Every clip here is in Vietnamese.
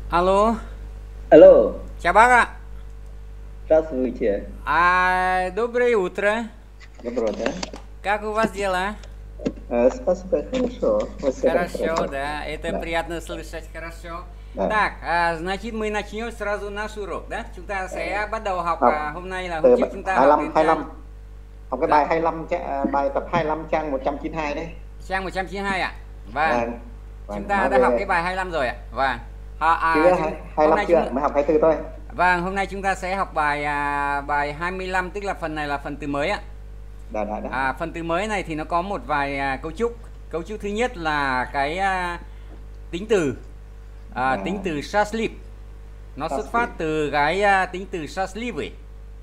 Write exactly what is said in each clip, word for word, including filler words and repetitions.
Alo, Алло, chào bác ạ. здравствуйте. А, доброе утро. Доброго дня. Как у вас дела? Э, Спасибо, хорошо. Вот всегда Хорошо, хорошо. да, это Да, приятно слышать, хорошо. да. Так, à, значит мы начнем sразу наш урок, да? Chúng ta sẽ bắt đầu học Học à, hôm nay là hôm từ trước chúng ta học đến hai lăm, trang hai lăm. Học cái dạ, bài hai lăm, cha- à, bài tập hai lăm trang một trăm chín mươi hai đấy. trang một trăm chín mươi hai ạ. Vâng, Vâng. chúng Vâng, ta nói đã học về cái bài hai lăm rồi ạ. Vâng. À, chưa à, chúng, hai- hai hôm lăm nay chưa? chúng Mới học hai mươi tư thôi. vâng, hôm nay chúng ta sẽ học bài à, bài hai mươi lăm, tức là phần này là phần từ mới ạ. Đã, đã, đã. À, phần từ mới này thì nó có một vài à, cấu trúc. Cấu trúc thứ nhất là cái à, tính từ à, À. tính từ Shasleep. Nó xuất Shasleep. phát từ cái à, tính từ Shasleep ấy.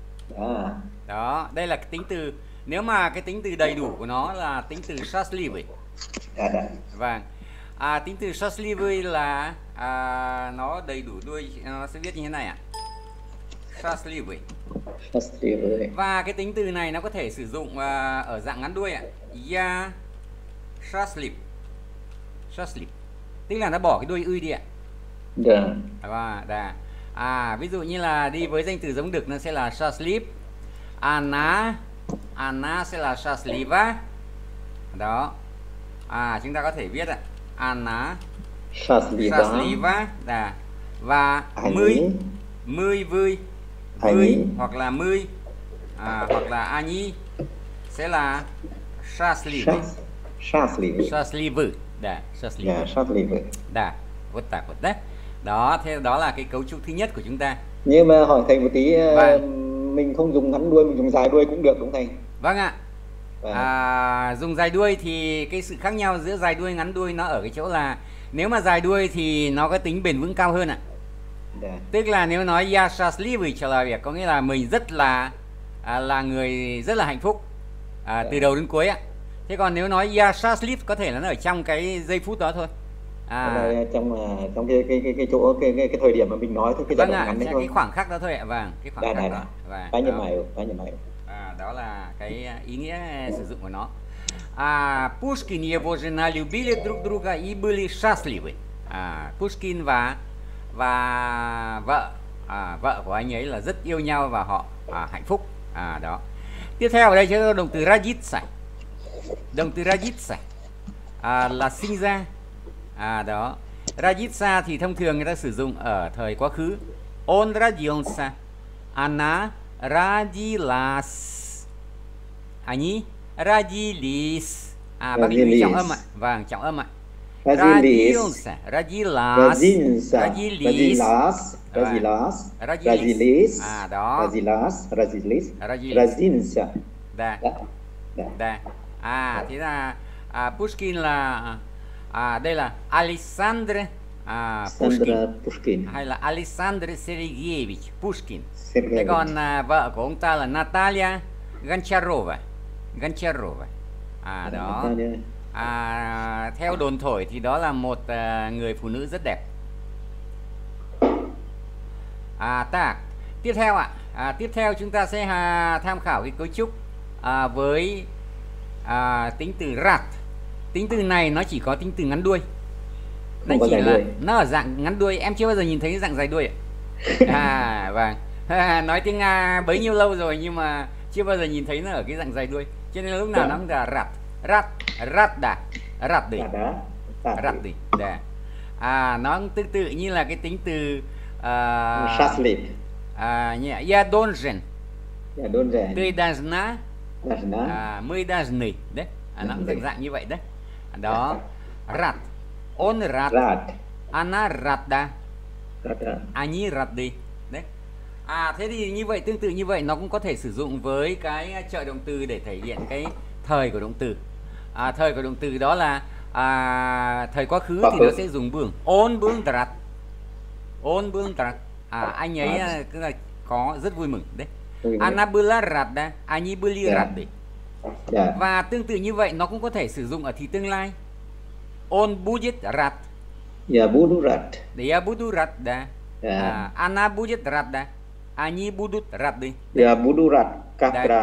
À, Đó, đây là cái tính từ, nếu mà cái tính từ đầy đủ của nó là tính từ Shasleep ấy. đã, đã. Vâng. À, tính từ Shasleep ấy là à, nó đầy đủ đuôi, nó sẽ viết như thế này ạ. Shasleep ấy. Shasleep rồi. Và cái tính từ này nó có thể sử dụng à, ở dạng ngắn đuôi ạ. Ya Shasleep. Shasleep. Tức là nó bỏ cái đuôi ư đi ạ. Dạ. Và đà. À, ví dụ như là đi với danh từ giống đực nó sẽ là Shasleep. Anna, Anna sẽ là Shasleva. Đó. À, chúng ta có thể viết ạ. Anna Shasleep. Shasleva. Đà. Và Anh mươi, ấy. mươi vui, Anh vui ấy. hoặc là mươi, à, hoặc là Ani sẽ là Shasleva. Shas- Shasleep. Shasleva. Đà, Shasleva. Dạ, Shasleep. Đà, vất tạc vất đấy. Đó, thế đó là cái cấu trúc thứ nhất của chúng ta. Nhưng mà hỏi thầy một tí, ờ, Vâng. mình không dùng ngắn đuôi, mình dùng dài đuôi cũng được đúng không thầy? Vâng ạ. Vâng. À, dùng dài đuôi thì cái sự khác nhau giữa dài đuôi ngắn đuôi nó ở cái chỗ là nếu mà dài đuôi thì nó có tính bền vững cao hơn ạ. Dạ. Tức là nếu nói ya shaslivi trở lại việc có nghĩa là mình rất là à, là người rất là hạnh phúc à, từ đầu đến cuối ạ. Thế còn nếu nói ya shasliv có thể là nó ở trong cái giây phút đó thôi. Cái À, này trong à, trong cái cái cái cái chỗ cái cái, cái thời điểm mà mình nói thôi, cái giai vâng đoạn ạ, ngắn đấy cái thôi. khoảng khắc đó thôi ạ. Vâng, cái khoảng Đây khắc này đó. này. Vâng, Cá nhân đó. mày, cá nhân mày. À, đó là cái ý nghĩa sử dụng của nó. А Пушкин и его жена любили друг друга и были счастливы. À, Pushkin và và vợ à, vợ của anh ấy là rất yêu nhau và họ à, hạnh phúc. À, đó. Tiếp theo ở đây chúng ta có động từ родиться. Động từ родиться à, là sinh ra. À, đó. Родиться thì thông thường người ta sử dụng ở thời quá khứ. Он родился. Она родилась. Они родились. À, bác lưu ý trọng âm ạ. Vâng, trọng âm ạ. Родился, родилась, Родился. родились, Родилась. Vâng. Родилась. Родились. Родились. À, đó. Родилась. Родились. Родились. Родился. Đà, Đã. Đã. đà. À, thế là à, Pushkin là à, đây là Alexander à, Pushkin Sandra Pushkin. hay là Alexander Sergeyevich Pushkin. Thế Sergeyevich. còn à, vợ của ông ta là Natalia Goncharova. Goncharova. À, đó. Natalia. À, theo đồn thổi thì đó là một à, người phụ nữ rất đẹp. À, ta tiếp theo ạ. À, tiếp theo chúng ta sẽ à, tham khảo cái cấu trúc à, với à, tính từ rat. Tính từ này nó chỉ có tính từ ngắn đuôi. Nó Không có chỉ dài là đuôi. nó ở dạng ngắn đuôi. Em chưa bao giờ nhìn thấy dạng dài đuôi ạ. À, vâng. Nói tiếng Nga bấy nhiêu lâu rồi nhưng mà chưa bao giờ nhìn thấy nó ở cái dạng dài đuôi. Cho nên lúc nào Dạ. nó cũng là rat, rat, rat đà, rat đi. Đã. Đã. Đã. Rắc đi. Đà. À, nó cũng tương tự như là cái tính từ à, Shasleep. à, như là, я должен, Dạ, đơn giản. ты должна, Должна. à, мы должны. Đấy. À, nó cũng Должны. dạng dạng như vậy đấy. Đó. Rad. Он рад. Rad. Она рада. Rad. Они рады. Đấy. À, thế thì như vậy, tương tự như vậy nó cũng có thể sử dụng với cái trợ động từ để thể hiện cái thời của động từ. À, thời của động từ đó là à, thời quá khứ Quá thì khứ. nó sẽ dùng bương. On bương rad. On bương rad. À, anh ấy à, cứ là có rất vui mừng đấy. Vui mừng. Она была рада, они были Dạ. рады. Dạ. Và tương tự như vậy nó cũng có thể sử dụng ở thì tương lai. Он будет рад. Я буду рад. Я буду рад, да. Dạ. А, она будет рада. Они будут рады. Я буду рад, Да. когда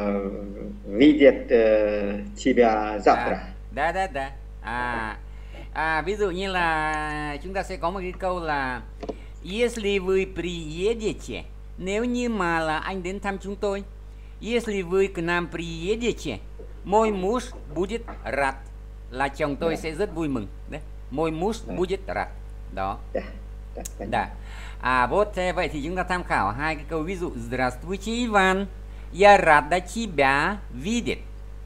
видят э, тебя завтра. Да, да, да. А, À, ví dụ như là chúng ta sẽ có một cái câu là Если вы приедете, nếu như mà là anh đến thăm chúng tôi. Если вы к нам приедете, мой муж будет рад. Là chồng tôi sẽ rất vui mừng. Đấy. Мой муж будет рад. Đó. Đã. À, вот, vậy thì chúng ta tham khảo hai cái câu ví dụ. Здравствуйте, Иван. Я рада тебя видеть.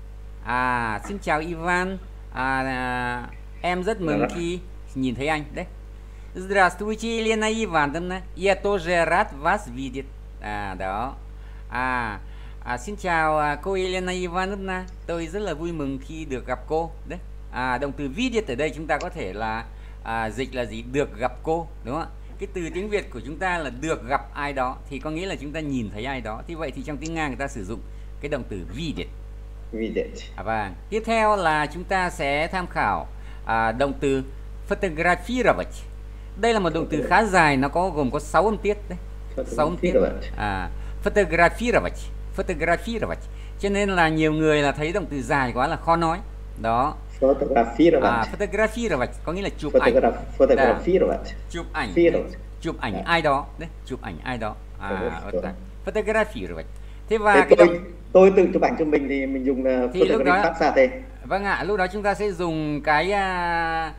À, xin chào Ivan. À, à, em rất mừng khi nhìn thấy anh. Đấy. Здравствуйте, Елена Ивановна. Я тоже рад вас видеть. À, đó. À, à, xin chào à, cô Елена Ивановна. Tôi rất là vui mừng khi được gặp cô. Đấy. À, động từ видеть ở đây chúng ta có thể là à, dịch là gì? Được gặp cô, đúng không ạ? Cái từ tiếng Việt của chúng ta là được gặp ai đó thì có nghĩa là chúng ta nhìn thấy ai đó. Thì vậy thì trong tiếng Nga người ta sử dụng cái động từ видеть. Видеть. À, vâng. Tiếp theo là chúng ta sẽ tham khảo à, động từ фотографировать. Đây là một động từ khá dài, nó có gồm có sáu âm tiết đấy. sáu âm tiết. À, фотографировать, фотографировать. Cho nên là nhiều người là thấy động từ dài quá là khó nói. Đó. Фотографировать. À, фотографировать có nghĩa là chụp Photograph, ảnh. Photographiировать. Chụp ảnh. Phirovать. Chụp ảnh ai đó, đấy, chụp ảnh ai đó. À, фотографировать. Thế và Thế cái tôi, động tôi tự chụp ảnh cho mình thì mình dùng uh, Thì lúc đó- photograph thế. Vâng ạ, lúc đó chúng ta sẽ dùng cái à,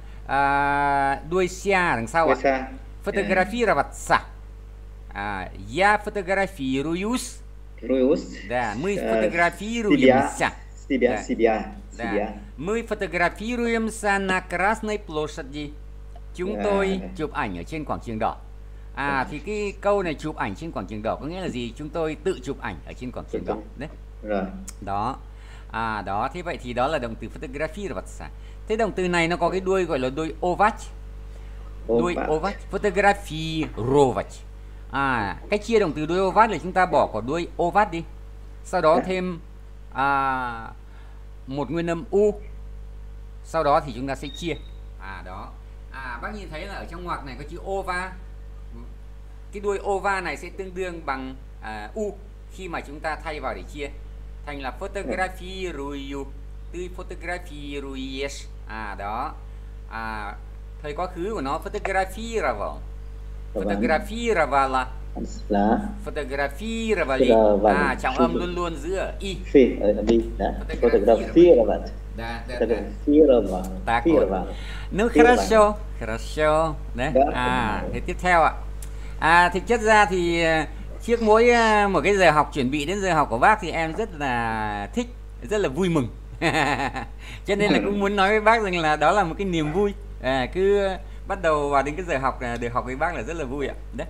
à, đuôi xe đằng sau ạ. Xa. Фотографироваться. А, я фотографируюсь. Ruius. Да, мы Э, фотографируемся. Себя, Да. себя, Да. себя. Мы фотографируемся на Красной площади. Chúng Yeah. tôi chụp ảnh ở trên quảng trường đỏ. À, thì cái câu này chụp ảnh trên quảng trường đỏ có nghĩa là gì? Chúng tôi tự chụp ảnh ở trên quảng trường đỏ. Đấy. Rồi. Đó. À, đó, thế vậy thì đó là động từ фотографироваться. Thế động từ này nó có cái đuôi gọi là đuôi ovat. Đuôi Ovat. ovat, фотографировать. À, cách chia động từ đuôi ovat là chúng ta bỏ quả đuôi ovat đi. Sau đó thêm à, một nguyên âm u. Sau đó thì chúng ta sẽ chia. À, đó. À, bác nhìn thấy là ở trong ngoặc này có chữ ova. Cái đuôi ova này sẽ tương đương bằng à, u khi mà chúng ta thay vào để chia thành là фотографирую, từ фотографируешь. À, đó. À, thời quá khứ của nó фотографировал, фотографировала, Là фотографировали. Photograph- À, trọng âm luôn luôn giữ ở y. phi ở đi đã. Photograpировать. Да, да, да. Photograpировать. Так Photograph. вот. Ну Photograph. хорошо, хорошо. Đấy. Đó. À, thế tiếp theo ạ. À, thực chất ra thì à, trước mỗi à, một cái giờ học chuẩn bị đến giờ học của bác thì em rất là thích, rất là vui mừng. Cho nên là cũng muốn nói với bác rằng là đó là một cái niềm vui. À, cứ bắt đầu vào đến cái giờ học là được học với bác là rất là vui ạ. Đấy.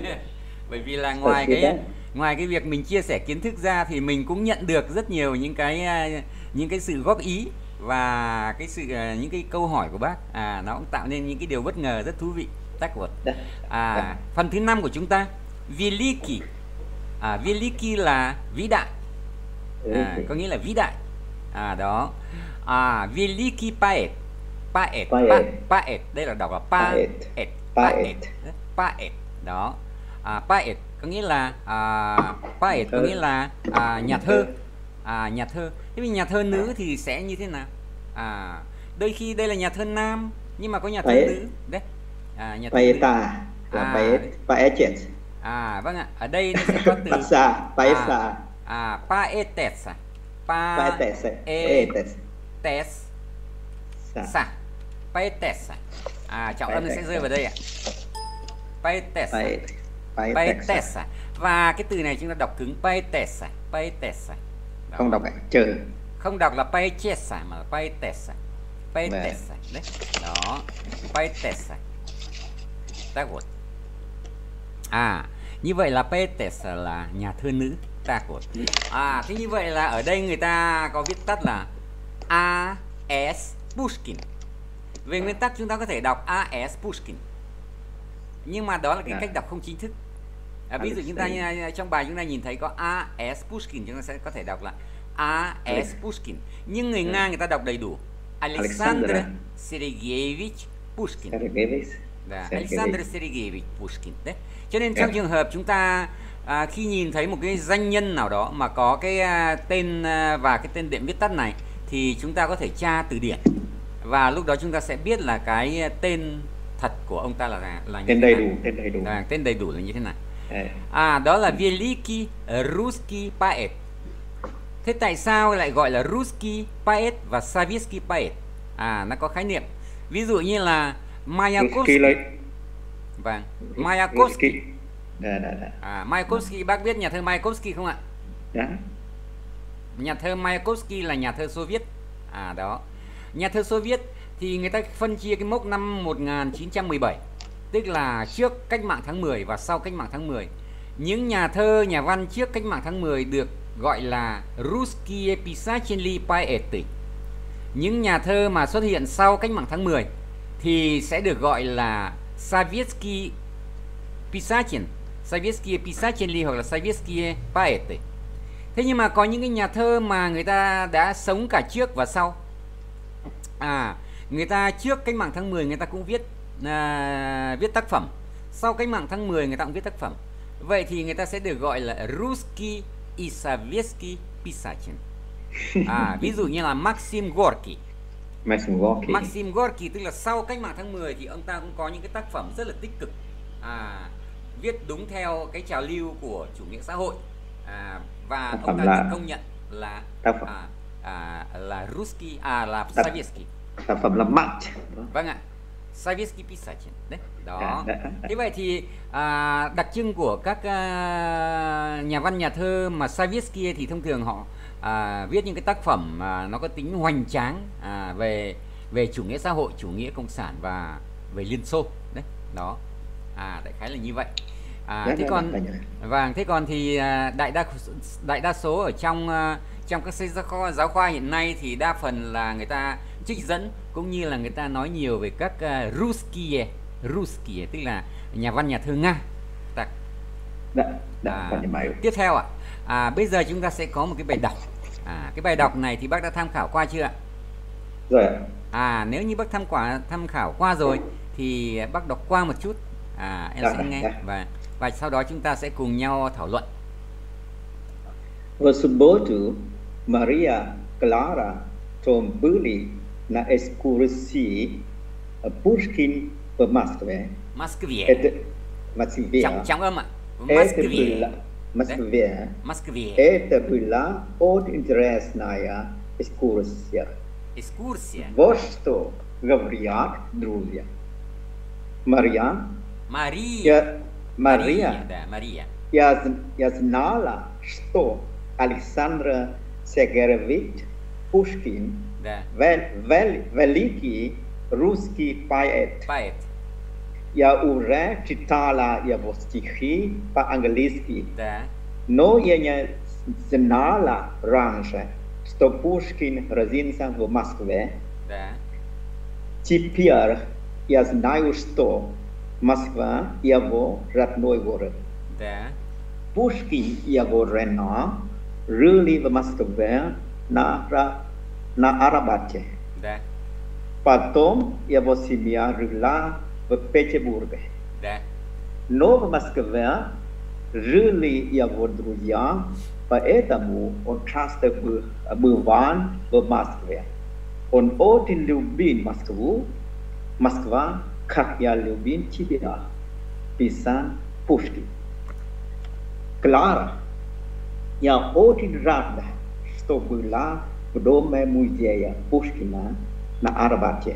Bởi vì là ngoài cái ngoài cái việc mình chia sẻ kiến thức ra thì mình cũng nhận được rất nhiều những cái à, những cái sự góp ý và cái sự à, những cái câu hỏi của bác. À, nó cũng tạo nên những cái điều bất ngờ rất thú vị. Tác vật. À, phần thứ năm của chúng ta Великий. À, Великий là vĩ đại. À, có nghĩa là vĩ đại. À, đó. À, Великий поэт. Poet. Poet. Poet. Đây là đọc là poet. Poet. Poet. Đó. À, poet có nghĩa là à, poet có nghĩa là à, nhà thơ. À, nhà thơ. Thế vì nhà thơ nữ thì sẽ như thế nào? À, đôi khi đây là nhà thơ nam nhưng mà có nhà thơ Poet. nữ. Đấy. À, nhà thơ nữ. Paeta. Là À, paet. Paet. À, vâng ạ. Ở đây nó sẽ có từ Pasa. Paesa. à, à, paetesa. Paetes. E Paetes. tes Sa. sa. Paetesa. À, trọng âm nó sẽ rơi vào đây ạ. Paetesa. Paet. Paetes. Paetesa. Và cái từ này chúng ta đọc cứng paetesa. Paetesa. Đó. Không đọc chờ. Không đọc là paetesa mà là paetesa. Paetesa. Đấy. Đó. Paetesa. Tác vật. À, như vậy là Paetesa là nhà thơ nữ. Tác vật. À, thế như vậy là ở đây người ta có viết tắt là a ét Pushkin. Về nguyên tắc chúng ta có thể đọc a ét Pushkin. Nhưng mà đó là cái À. cách đọc không chính thức. À, ví dụ chúng ta như- trong bài chúng ta nhìn thấy có a ét Pushkin, chúng ta sẽ có thể đọc là a ét Pushkin. Nhưng người Nga người ta đọc đầy đủ Alexander Alexander Sergeyevich Pushkin. Sergeyevich. Dạ, Sergeyevich. Alexander Sergeyevich Pushkin. Đấy. Cho nên trong Dạ. trường hợp chúng ta à, khi nhìn thấy một cái danh nhân nào đó mà có cái à, tên à, và cái tên đệm viết tắt này thì chúng ta có thể tra từ điển và lúc đó chúng ta sẽ biết là cái tên thật của ông ta là là như tên thế đầy nào. đủ, tên đầy đủ. À, tên đầy đủ là như thế nào? Ờ. À, đó là Великий Rусский Поэт. Thế tại sao lại gọi là Rусский Поэт và Советский Поэт? À, nó có khái niệm. Ví dụ như là Mayakovsky. Rусский Vâng, Mayakovsky. Dạ, dạ, dạ. À, Mayakovsky, bác biết nhà thơ Mayakovsky không ạ? Dạ. Nhà thơ Mayakovsky là nhà thơ Xô Viết. À đó. Nhà thơ Xô Viết thì người ta phân chia cái mốc năm một nghìn chín trăm mười bảy, tức là trước cách mạng tháng mười và sau cách mạng tháng mười. Những nhà thơ, nhà văn trước cách mạng tháng mười được gọi là Русские писатели поэты. Những nhà thơ mà xuất hiện sau cách mạng tháng mười thì sẽ được gọi là Советские писатели, Советские писатели hoặc là Советские поэты. Thế nhưng mà có những cái nhà thơ mà người ta đã sống cả trước và sau. À, người ta trước cách mạng tháng mười người ta cũng viết à, viết tác phẩm. Sau cách mạng tháng mười người ta cũng viết tác phẩm. Vậy thì người ta sẽ được gọi là Русский и Советский писатель. À, ví dụ như là Maxim Gorky. Maxim Gorky. Maxim Gorky tức là sau cách mạng tháng mười thì ông ta cũng có những cái tác phẩm rất là tích cực. À, viết đúng theo cái trào lưu của chủ nghĩa xã hội. À, và tác ông ta là... được công nhận là tác phẩm. À, à, là Rусский, à là tác... Советский. Tác phẩm là Marx. Vâng ạ. Советский писатель. Đấy, đó. Đã, đã, đã. Thế vậy thì à, đặc trưng của các à, nhà văn nhà thơ mà Sovietsky thì thông thường họ à, viết những cái tác phẩm mà nó có tính hoành tráng à, về về chủ nghĩa xã hội, chủ nghĩa cộng sản và về Liên Xô. Đấy, đó. À, đại khái là như vậy. À, Đã, thế đã, còn đã, đã. vâng, thế còn thì à, đại đa đại đa số ở trong à, trong các sách giáo khoa, giáo khoa hiện nay thì đa phần là người ta trích dẫn cũng như là người ta nói nhiều về các uh, Ruskie, Ruskie tức là nhà văn nhà thơ Nga. Đã, đã, à, tiếp theo ạ, à, bây giờ chúng ta sẽ có một cái bài đọc. À, cái bài đọc này thì bác đã tham khảo qua chưa ạ? Rồi ạ. À, nếu như bác tham quả tham khảo qua rồi thì bác đọc qua một chút. À, em đã, sẽ nghe đã. và và sau đó chúng ta sẽ cùng nhau thảo luận. В субботу Мария Клара Том были на экскурсии Пушкин в Москве. Москве. Это Москве. Trong, trong âm ạ. Это Москве. была Москве. Москве. Это была очень интересная экскурсия. Экскурсия. Вот что говорят друзья. Мария. Мария. Я, Мария. Мария, да, Мария. Я, я знала, что Александр Сергеевич Пушкин Да. вел, вел, великий русский поэт. Поэт. Я уже читала его стихи по-английски, Да. но я не знала раньше, что Пушкин родился в Москве. Да. Теперь я знаю, что Москва его родной город. Да. Пушкин и его жена жили в Москве на, на Арбате. Да. Потом его семья жила в Петербурге. Да. Но в Москве жили его друзья, поэтому он часто бывал в Москве. Он очень любил Москву. Москва, как я любил тебя, писал Пушкин. Клара, я очень рада, что была в доме музея Пушкина на Арбате.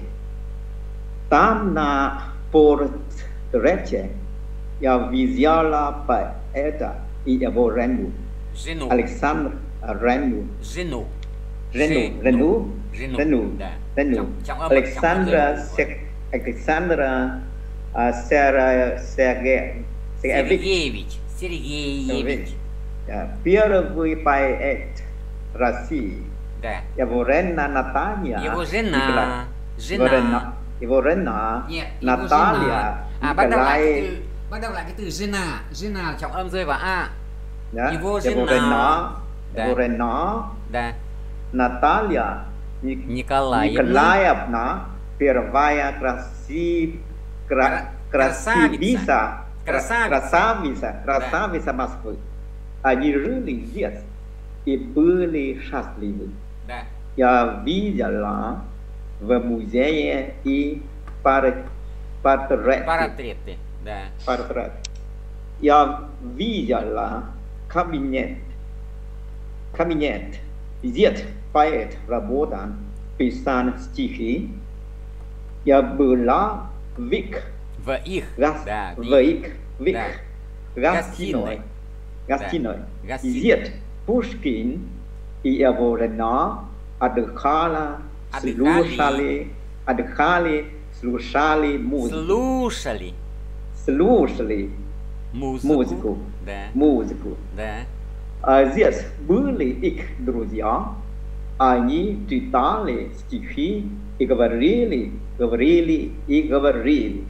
Там на портрете я видела поэта и его жену. Жену. Александр Рену. Жену. Рену. Рену. Жену. Рену. Да. Рену. Trong, trong âm, Александра trong Се- Александра а, Сера- Серге- Сергеевич. Сергеевич. Сергеевич. Да. Первый поэт России. Да. Его жена Наталья. Его Николай. жена. Его Жена. жена. Его жена Нет, его Наталья. жена. À, bác đọc lại cái Николай. từ, bác đọc lại cái từ Jena. Jena trọng âm rơi vào a. Да. Его Его жена. жена. Да. Его жена Да. Наталья Ник- Николаевна. Николаевна. Первая красив... кра- красавица. Красавица. Красавица. Красавица Москвы. Они жили здесь и были счастливы. Да. Я видела в музее и портрет. Портреты, да. Портрет. Я видела кабинет, кабинет, где поэт работал, писал стихи. Я была в их, В их, гос- да, в их, в их Да. гостиной. Гостиной. Да. Где Пушкин и его жена отдыхала, Отдыхали. слушали, отдыхали, слушали музыку. Слушали Слушали музыку. музыку. Да, Музыку. да. А здесь были их друзья. Они читали стихи и говорили, говорили и говорили.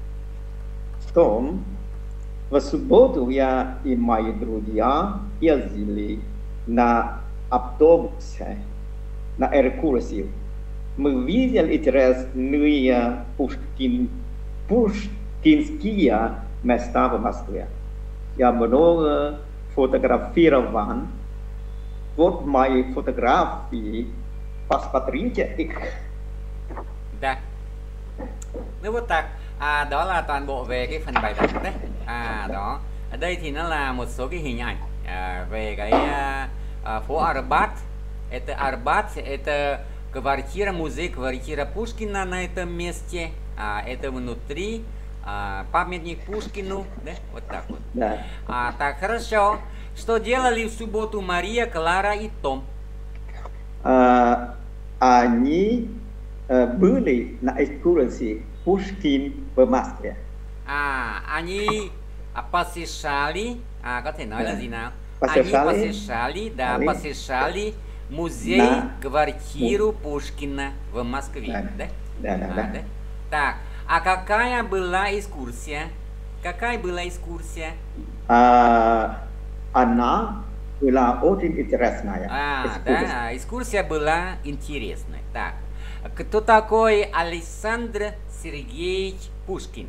Потом в субботу я и мои друзья ездили на автобусе, на экскурсию. Мы видели интересные Пушкин, пушкинские места в Москве. Я много фотографировал. Вот мои фотографии. Посмотрите их. Dạ. Nếu вот так, à, đó là toàn bộ về cái phần bài đọc đấy. À đó, ở đây thì nó là một số cái hình ảnh à, về cái à, à, phố Арбат. Это Арбат, это квартира, музей, квартира Пушкина на этом месте. А, это внутри а, памятник Пушкину, да? Вот так вот. Да. А, так, хорошо. Что делали в субботу Мария, Клара и Том? А, они а, были на экскурсии Пушкин в Москве. À, они а, посещали, à, có thể nói là Да. gì nào? Посещали. Они посещали, да, Али. посещали музей, Да. квартиру Пушкина в Москве, Да. да? Да, да, А, да. да? Так, а какая была экскурсия? Какая была экскурсия? А, она была очень интересная. А, экскурсия. да, экскурсия была интересная. Так, кто такой Александр Сергеевич Пушкин?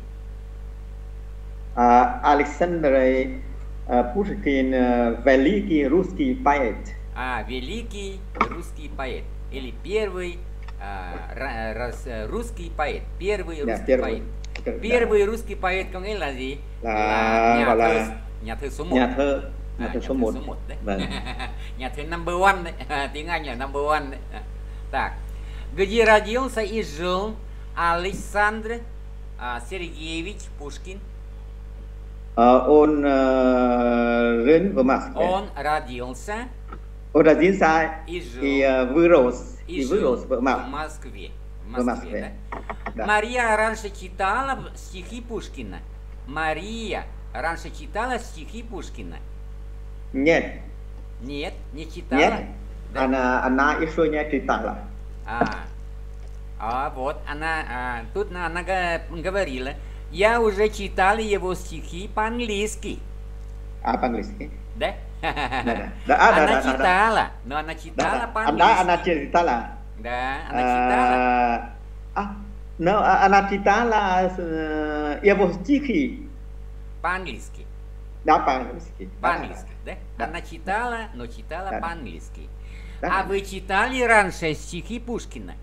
А, Александр а, Пушкин а, великий русский поэт. А, великий русский поэт. Или первый а, ра- рас- русский поэт. Первый Да, русский первый. поэт. Да. Первый rусский поэт có nghĩa là gì? Là- nhà gọi thơ, là nhà thơ số một. Nhà thơ, nhà À, thơ nhà số thơ một. số một đấy. Vâng. Nhà thơ number one đấy. Tiếng Anh là number one đấy. Так. Где родился и жил Александр а, Сергеевич Пушкин? А, он а, жил в Москве. Он родился Он родился и жил, и а, вырос, и и жил вырос в в Москве. Москве. В В Москве, Москве. да? Да. Мария раньше читала стихи Пушкина. Мария раньше читала стихи Пушкина. Нет, Нет, не читала. нет, Да. она, она еще не читала. А, а вот она, а, тут она, она га- говорила, я уже читала его стихи по-английски. А по-английски? Да? Да, да. Да, а, да, Она да, да, да. читала, но она читала Да, да. по-английски. Она, она читала. Да, она читала. А, а, но а, она читала э, его стихи. По-английски. Да, по-английски. Да, По-английски, да? Да. Она читала, но читала Да, да. по-английски. Да. А вы читали раньше стихи Пушкина?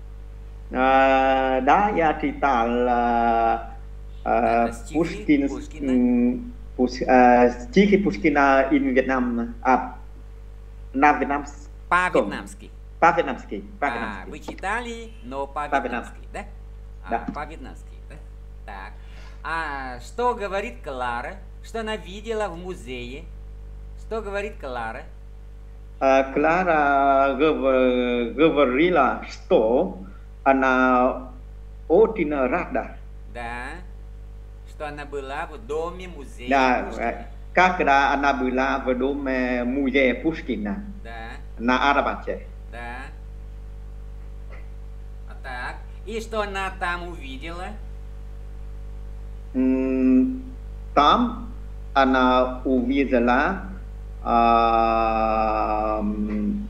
А, да, я читал а, а, Это стихи Пушкин, Пушкина? м, Пуш- а, стихи Пушкина in Vietnam, а, на вьетнамском. По-вьетнамски. По-вьетнамски. А, По-вьетнамски. вы читали, но По-вьетнамски. по-вьетнамски, да? А, Да. по-вьетнамски, да? Так. А что говорит Клара? Что она видела в музее? Что говорит Клара? А, Клара гов- говорила, что она очень рада. Да. Что она была в доме музея Да, Пушкина. когда она была в доме музея Пушкина Да, на Арбате. да. А так. И что она там увидела? М, Там она увидела а, м,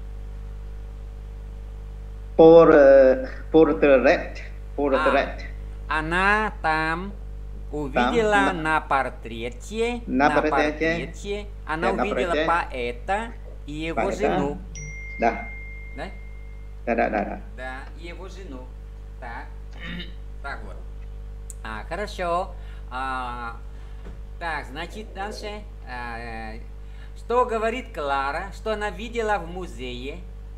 пор- портрет, портрет. Она там увидела на- на портрете, на портрете. портрете, она Да, на увидела портрете. поэта и его Поэта. жену, Да, да? Да, да, да, да. Да, его жену. Так, так вот. А, хорошо. А, так, значит, дальше. А, что говорит Клара, что она видела в музее?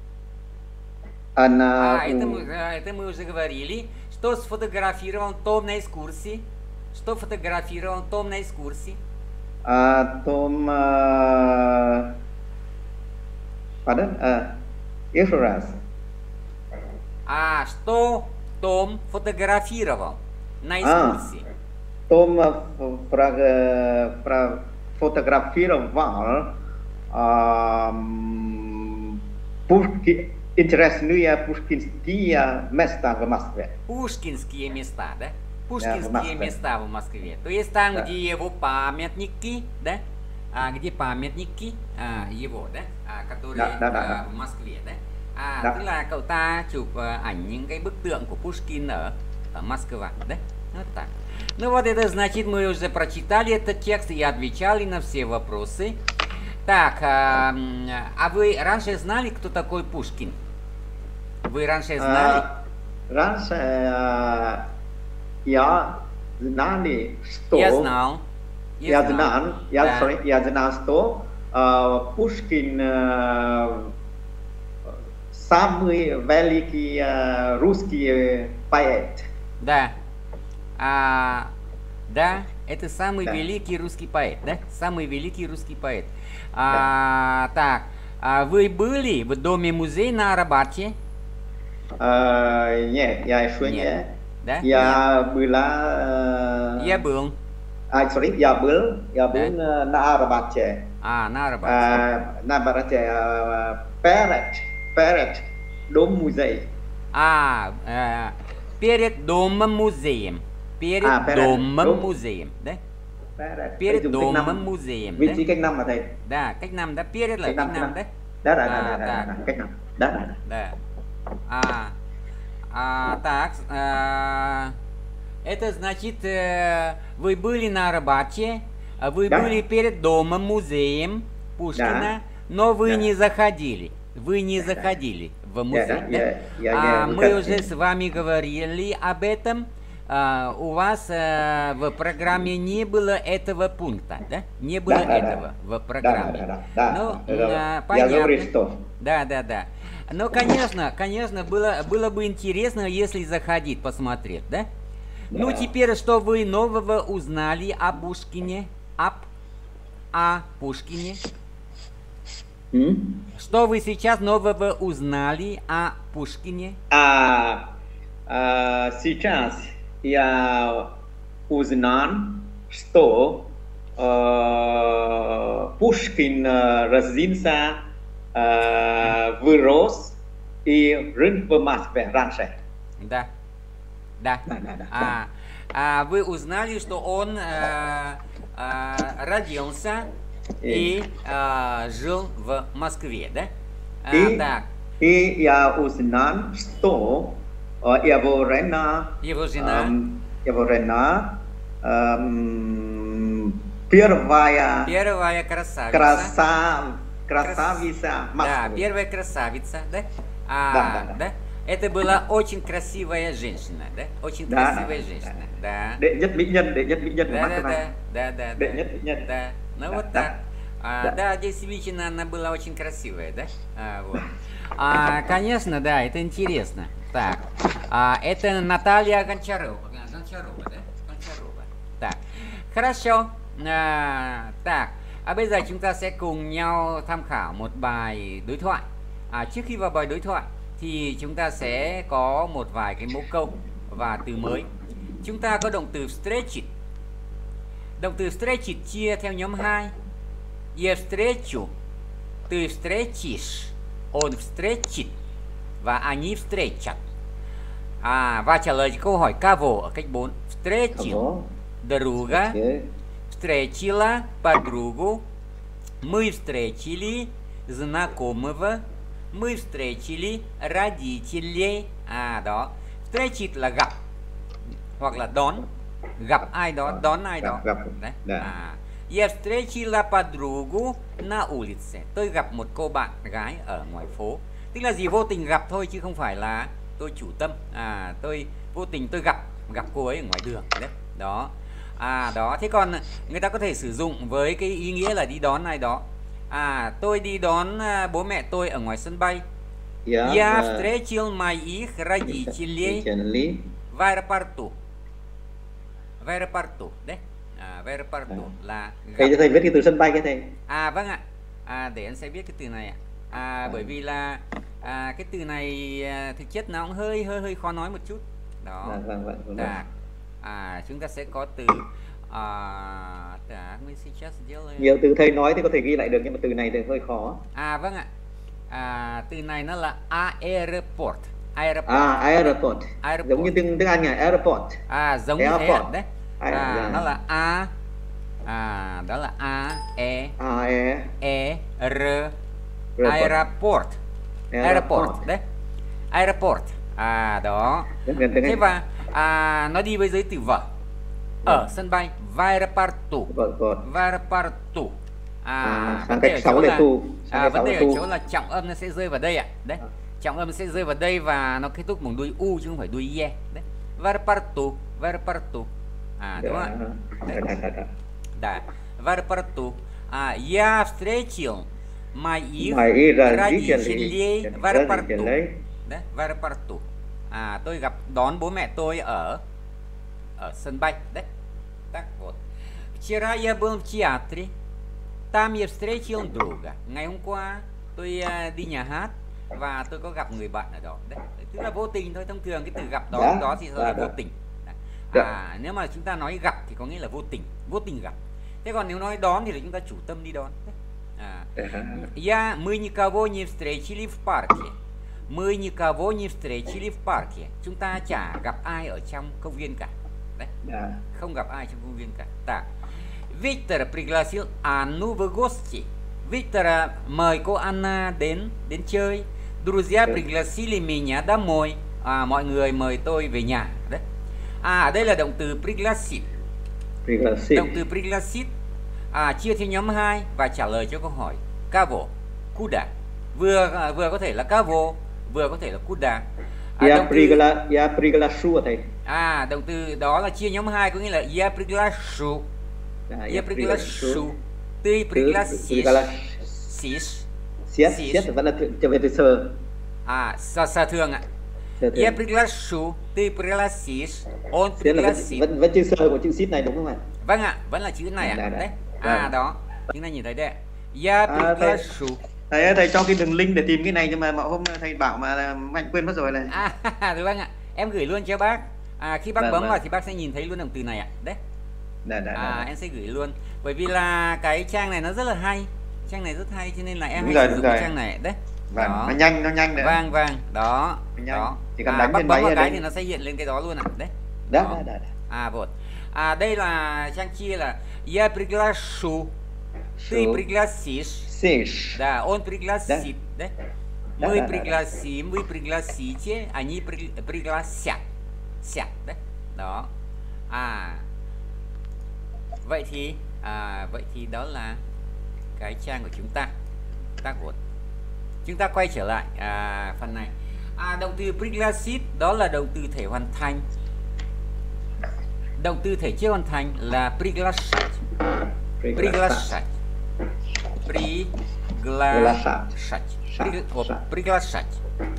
Она А, это у... мы, а, это мы уже говорили. Что сфотографировал Том на экскурсии? Что фотографировал Том на экскурсии? А, Том... Uh, pardon? Uh, insurance. А что Том фотографировал на экскурсии? Том фотографировал Пушкин, интересные пушкинские места в Москве. Пушкинские места, да? Пушкинские Да, в места в Москве. То есть там, Да. где его памятники, да? А, где памятники а, его, да? À, которые Dạ, dạ, dạ, à, dạ. ở Moscow đấy. À, Dạ. tức là cậu ta chụp à, ảnh những cái bức tượng của Pushkin ở ở Москва, да? Вот так. Ну вот это значит, мы уже прочитали этот текст и отвечали на все вопросы. Так, а, м, а вы раньше знали, кто такой Пушкин? Вы раньше знали? А, раньше а, я знали, что... Я знал. Я знал, я, Да. sorry, я знал, что а, Пушкин а, самый великий а, русский поэт. Да. А, да, это самый Да. великий русский поэт, да? Самый великий русский поэт. А, так, а вы были в доме-музей на Арбате? А, нет, я еще Нет. не. Да? Я была... Я был. А, sorry, я был, я был Да. на Арбате. А, на Арбате. А, на Арбате а, перед, перед дом-музей. А, э, перед домом-музеем. Перед А, перед домом-музеем, да? Перед, Перед dùng cách năm. домом-музеем, Vị да? trí cách năm là thầy. Да, cách năm, да? Перед là Cách cách năm, năm, cách да? Đó, đó, À, đó, đó, đó, так. đó, cách năm. Đó, đó, đó. Да. А, а, так, а, это значит, э, вы были на Арбате, а вы Да. были перед домом-музеем Пушкина, но вы Да. не заходили. Вы не Да, да. заходили в Да, музей. да, да? я- я А, не мы заходил. уже с вами говорили об этом. А, у вас э, в программе не было этого пункта, да? Не было Да, да, да. этого в Да, программе. да, да, да. Ну, Это а, я понятно. говорю, что... Да, да, да. Ну, конечно, конечно, было, было бы интересно, если заходить, посмотреть, да? Ну, Да. теперь, что вы нового узнали о Пушкине? Об, о Пушкине? М? Что вы сейчас нового узнали о Пушкине? А, а, сейчас я узнал, что а, Пушкин а, родился, а, вырос и жил в Москве раньше. Да. Да. Да, да, да. А, а вы узнали, что он э, э, родился и э, жил в Москве, да? А, И, так, и я узнал, что а, его жена, его жена. ам, его жена ам, первая Первая красавица. краса, красавица Да, Москвы. первая красавица, да? А, Да, да, да. да? Это была очень красивая женщина, да? Очень Да, красивая да, женщина, да. да. Đệ nhất mỹ nhân, đệ nhất mỹ nhân của Да, да, Moscow. да, да, да, Đệ да. nhất mỹ nhân. Да, ну Да, вот да. так. А, Да. да, действительно, она была очень красивая, да? А, вот. А, конечно, да, это интересно. Так, а, это Наталья Гончарова. Гончарова, да? Гончарова. Так, хорошо. À, так, à, bây giờ chúng ta sẽ cùng nhau tham khảo một bài đối thoại. À, trước khi vào bài đối thoại thì chúng ta sẽ có một vài cái mẫu câu và từ mới. Chúng ta có động từ встречи. Động từ встречи chia theo nhóm hai. Я встречу, ты встретишь, он встретит và они встретят. À, và trả lời câu hỏi кого ở cách bốn. Встретил Кого? друга, Thế, встретила подругу, мы встретили знакомого, мы встретили родителей. À đó, встретит là gặp hoặc là đón, gặp ai đó, đón ai đó. gặp, gặp. Đấy. Dạ. À, я встретила подругу на улице. Tôi gặp một cô bạn gái ở ngoài phố. Tức là gì? Vô tình gặp thôi chứ không phải là tôi chủ tâm. À, tôi vô tình tôi gặp gặp cô ấy ở ngoài đường đấy. Đó. À đó, thế còn người ta có thể sử dụng với cái ý nghĩa là đi đón ai đó. À, tôi đi đón uh, bố mẹ tôi ở ngoài sân bay. Я Я uh, встретил моих родителей Italy. в аэропорту. В аэропорту, đấy. À, в аэропорту là Thầy cho thầy viết cái từ sân bay cái thầy. À vâng ạ. À, để anh sẽ biết cái từ này ạ. À, bởi vì là à, cái từ này à, thực chất nó cũng hơi hơi hơi khó nói một chút. Đó. Vâng vâng vâng. vâng. À, à, chúng ta sẽ có từ à, так, мы сейчас сделаем. Nhiều từ thầy nói thì có thể ghi lại được nhưng mà từ này thì hơi khó. À vâng ạ. À, từ này nó là airport. Airport. À, airport. Airport. Giống như tiếng tiếng Anh nhỉ, airport. À, giống như thế Airport. đấy. Ai- À, dạ. nó là a. À, đó là a e A E e r Airport. airport. Airport đấy. Airport. À đó. Rất gần tiếng Thế Anh. và à, nó đi với giới từ vở. Ở sân bay Aeroportu. Vâng vâng. Aeroportu. À, À, sang vấn đề cách ở sáu chỗ lệ là- thu. Sang À, cách vấn sáu đề lệ ở thu. chỗ là trọng âm nó sẽ rơi vào đây ạ. Đấy. À. Trọng âm sẽ rơi vào đây và nó kết thúc bằng đuôi u chứ không phải đuôi ye. Đấy. Aeroportu. Aeroportu. À đúng không ạ? Dạ, dạ, dạ, dạ. Да, в аэропорту. А, я встретил моих Мои родителей в аэропорту. родителей. Да, в аэропорту. À, tôi gặp đón bố mẹ tôi ở ở sân bay. Đấy. Так вот. Вчера я был в театре. Там я встретил друга. Ngày hôm qua tôi uh, đi nhà hát và tôi có gặp người bạn ở đó. Đấy. Tức là vô tình thôi, thông thường cái từ gặp đó Dạ, đó thì dạ, là dạ. vô tình. Đấy. Dạ. À, nếu mà chúng ta nói gặp thì có nghĩa là vô tình, vô tình gặp. Thế còn nếu nói đón thì là chúng ta chủ tâm đi đón. Đấy. À, я, мы никого не встретили в парке. Мы никого не встретили в парке. Chúng ta chả gặp ai ở trong công viên cả. Đấy. Dạ. Không gặp ai trong công viên cả. Так. Виктор пригласил Анну в гости. Виктора mời cô Anna đến đến chơi. Друзья пригласили меня домой. À, mọi người mời tôi về nhà. Đấy. À, ở đây là động từ пригласить. Пригласить. Động từ пригласить à, chia theo nhóm hai và trả lời cho câu hỏi кого, куда. Vừa vừa có thể là кого, vừa có thể là куда. À, Я động từ, пригла- я приглашу thầy. à, động từ đó là chia nhóm hai có nghĩa là я приглашу. Dạ, Я приглашу. Ты пригласишь. Сишь. Siết, Xí. siết vẫn là từ- trở về từ sơ. À, sa, sa thường ạ. Sơ Я thường. приглашу. Ты пригласишь. Он Siết là vẫn, пригласит. vẫn, vẫn chữ sơ của chữ siết này đúng không ạ? Vâng ạ, vẫn là chữ này ạ. Dạ, dạ. Đấy. Vâng. À đó. Chúng ta nhìn thấy đấy ạ. Я À, thầy- приглашу. Thầy ơi, thầy cho cái đường link để tìm cái này nhưng mà mọi hôm thầy bảo mà Mạnh quên mất rồi này. À, rồi vâng ạ. Em gửi luôn cho bác. À, khi bác Vâng, bấm vâng. vào thì bác sẽ nhìn thấy luôn động từ này ạ. Đấy. Dạ, dạ, À, dạ. em sẽ gửi luôn. Bởi vì là cái trang này nó rất là hay. Trang này rất hay cho nên là em Đúng hay rồi, sử đúng dụng cái rồi. trang này. Đấy. Vâng, Đó. nó nhanh, nó nhanh nữa. Vâng vâng, đó. Nhanh. Đó. Chỉ cần À, đánh bác trên bấm máy vào ở cái đây. thì nó sẽ hiện lên cái đó luôn ạ. Đấy. Dạ, Đó. dạ, dạ. À вот. À, đây là trang chia là я приглашу. Ты Шу. пригласишь. Сиш. Да, он пригласит. Да? Да, Мы да, да, пригласим, вы пригласите, они при- пригласят. Сят, đấy. Đó. À. Vậy thì à, vậy thì đó là cái trang của chúng ta. Tác vốn. Chúng ta quay trở lại à, phần này. À, động từ пригласит đó là động từ thể hoàn thành. Động từ thể chưa hoàn thành là приглашать. Приглашать. Приглашать. Пригла- вот, Приглашать.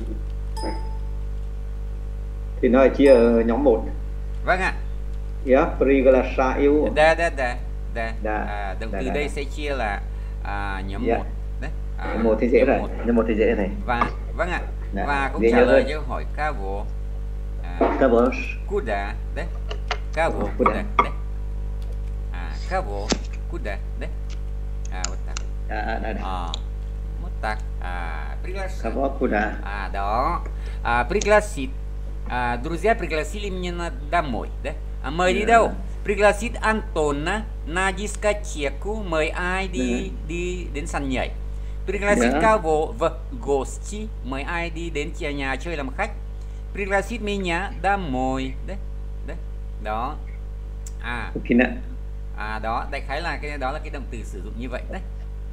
Thì nó là chia ở nhóm một. Vâng ạ. Я приглашаю. Да, да, да. Да. Да. À, động Да, từ да, đây да. sẽ chia là à, nhóm Dạ. một. Đấy. À, Nhóm một thì dễ nhóm rồi. một. Nhóm một thì dễ này. Và vâng ạ. Dạ, Và cũng dễ trả nhớ lời hơn. cho câu hỏi кого. À, Кого? Куда, да? Кого, Куда? куда, да? А, кого, куда, да? А, вот так. À, à, đây, đây. А, вот так. А, приглашать. Кого, куда? А, да. А, пригласит. А, друзья пригласили меня на домой, да? А mời đi Dạ. đâu? Пригласит Антона на дискотеку. Mời ai đi Dạ. đi đến sàn nhảy. Пригласит Dạ. кого в гости. Mời ai đi đến nhà chơi làm khách. Пригласит меня домой. Đấy. Đấy. Đó. À, Ok nè. à đó, đại khái là cái đó là cái động từ sử dụng như vậy đấy.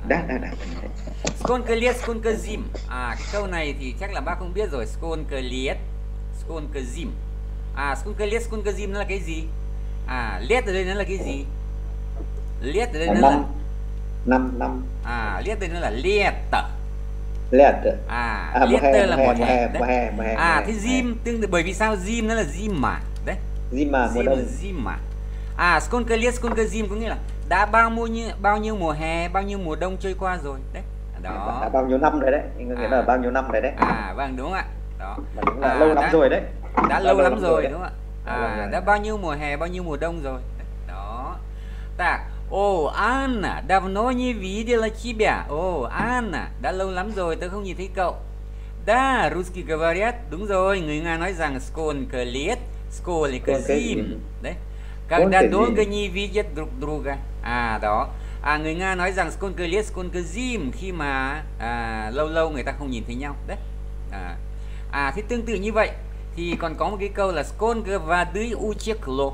Đã, đã, đã. Skonka liet, skonka zim. À, cái câu này thì chắc là bác không biết rồi. Skonka liet, skonka zim. À, skonka liet, skonka zim nó là cái gì? À, liet ở đây nó là cái gì? Liet ở đây nó là năm năm. À, liet ở đây nó là liet. Liet. À, À, liet là mùa hè. mùa hè, mùa hè. À, thế zim tương tự bởi vì sao? Zim nó là zima. Đấy. Zima mùa đông. Zima. À, skonka liet, skonka zim có nghĩa là đã bao nhiêu bao nhiêu mùa hè, bao nhiêu mùa đông trôi qua rồi. Đấy. Đó. Đã bao nhiêu năm rồi đấy, nghĩa à. là bao nhiêu năm rồi đấy. À, vâng, đúng ạ. Đó. Mà đúng là à, lâu lắm đã, rồi đấy. Đã, đã lâu, lâu lắm rồi, rồi đúng không ạ? À, đã bao nhiêu mùa hè, bao nhiêu mùa đông rồi. Đó. Так, о, Анна, давно не видела тебя. О, Анna, đã lâu lắm rồi tôi không nhìn thấy cậu. Да, русские говорят, đúng rồi, người Nga nói rằng сколько лет, сколько зим. Đấy. Когда долго не видят друг друга. À, đó. À, người Nga nói rằng сколько лет, сколько zim khi mà à, lâu lâu người ta không nhìn thấy nhau. Đấy. À, à thế tương tự như vậy thì còn có một cái câu là сколько воды утекло.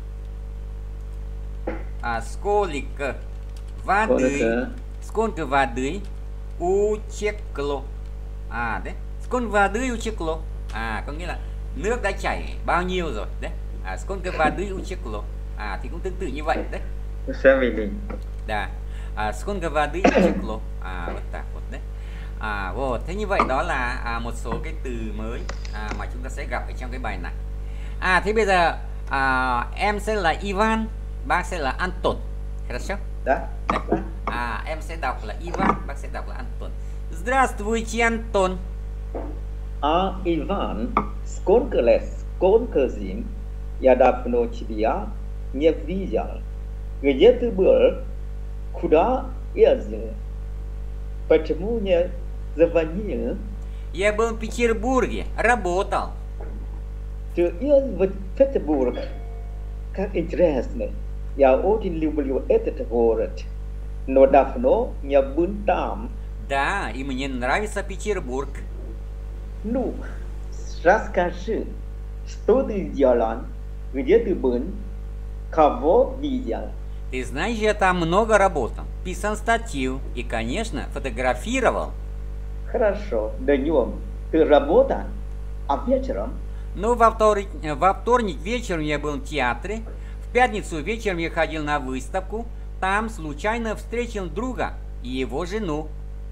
А, сколько воды, сколько воды утекло. À đấy, сколько воды утекло. À, có nghĩa là nước đã chảy bao nhiêu rồi đấy. À, сколько воды утекло. À, thì cũng tương tự như vậy đấy. Да. À, сколько воды утекло. À, вот так вот đấy. À, wow. Thế như vậy đó là à, một số cái từ mới à, mà chúng ta sẽ gặp ở trong cái bài này. À, thế bây giờ à, em sẽ là Ivan, bác sẽ là Anton. Хорошо? Да. À, em sẽ đọc là Ivan, bác sẽ đọc là Anton. Здравствуйте, Антон. А, Иван, сколько лет, сколько зим я давно тебя не видел. Где ты был? Куда ездил? Почему не звонил? Я был в Петербурге, работал. Ты ездил в Петербург? Как интересно. Я очень люблю этот город, но давно не был там. Да, и мне нравится Петербург. Ну, расскажи, что ты делал, где ты был, кого видел? Ты знаешь, я там много работал, писал статью и, конечно, фотографировал. Хорошо, днем ты работал, а вечером? Ну, во вторник, во вторник вечером я был в театре, в пятницу вечером я ходил на выставку, там случайно встретил друга и его жену.